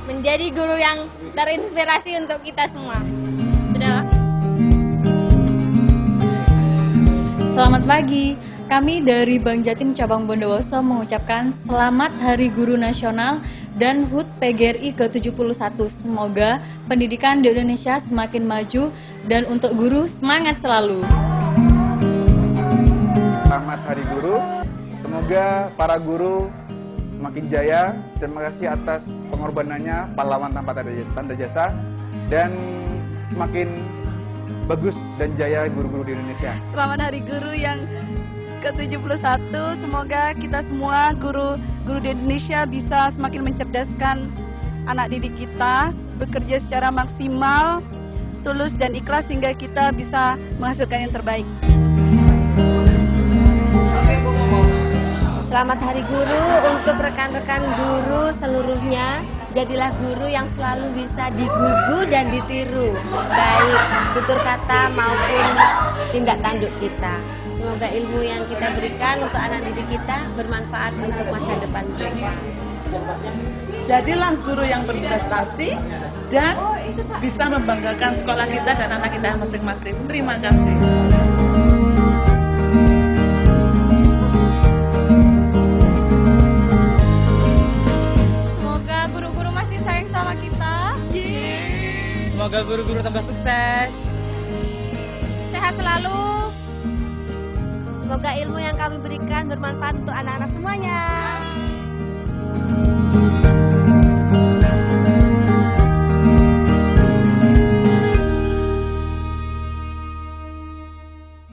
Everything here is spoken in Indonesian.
menjadi guru yang terinspirasi untuk kita semua. Sudah. Selamat pagi. Kami dari Bank Jatim Cabang Bondowoso mengucapkan Selamat Hari Guru Nasional dan HUT PGRI ke-71. Semoga pendidikan di Indonesia semakin maju dan untuk guru semangat selalu. Selamat Hari Guru. Semoga para guru semakin jaya. Terima kasih atas pengorbanannya, pahlawan tanpa tanda jasa, dan semakin bagus dan jaya guru-guru di Indonesia. Selamat Hari Guru yang ke-71. Semoga kita semua guru di Indonesia bisa semakin mencerdaskan anak didik kita, bekerja secara maksimal, tulus dan ikhlas sehingga kita bisa menghasilkan yang terbaik. Selamat Hari Guru untuk rekan-rekan guru seluruhnya. Jadilah guru yang selalu bisa digugu dan ditiru, baik tutur kata maupun tindak tanduk kita. Semoga ilmu yang kita berikan untuk anak didik kita bermanfaat untuk masa depan mereka. Jadilah guru yang berprestasi dan bisa membanggakan sekolah kita dan anak kita masing-masing. Terima kasih. Semoga guru-guru tambah sukses. Sehat selalu. Semoga ilmu yang kami berikan bermanfaat untuk anak-anak semuanya.